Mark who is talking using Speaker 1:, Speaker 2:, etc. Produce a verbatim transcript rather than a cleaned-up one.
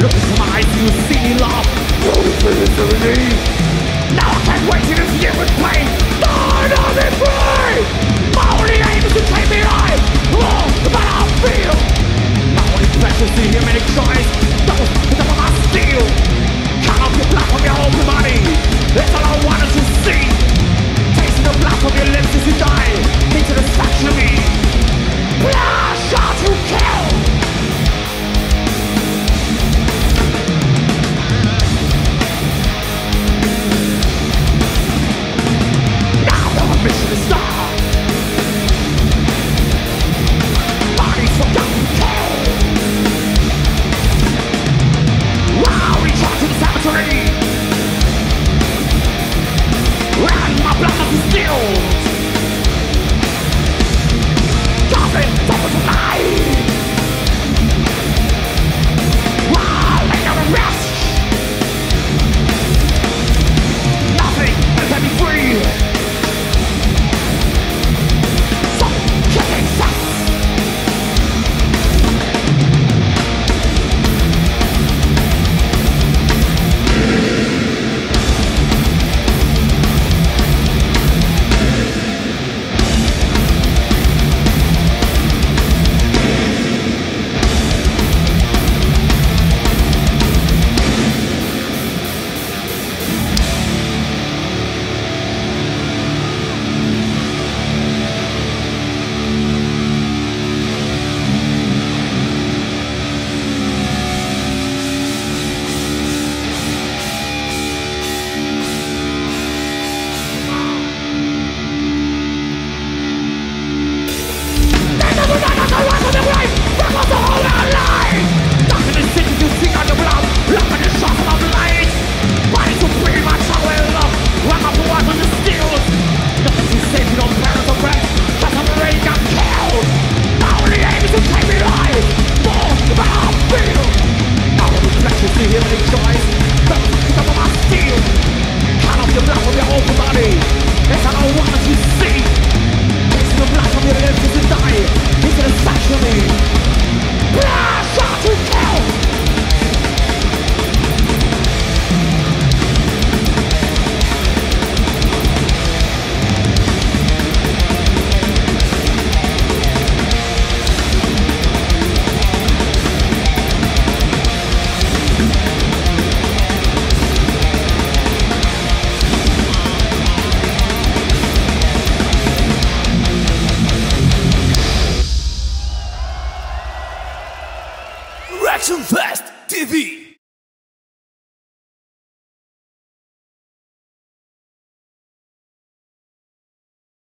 Speaker 1: Look into my eyes and you'll see me laugh. Now I can't wait till this year with pain. Start on me free. My only aim is to take me right. Oh, but I feel my only pleasure is to hear many cries. Those the top of my steel. Count off your blood from your open body. That's all I wanted to see. Tasting the blood from your lips as you die. Into the statue of me. Blood shot to kill. Mission to start. Bodies forgotten kill. Wow, reach out to the cemetery. And my blood must be stilled. Coffin, double to life. Wow, lay down and rest. Nothing can set me free.
Speaker 2: Action Fest T V.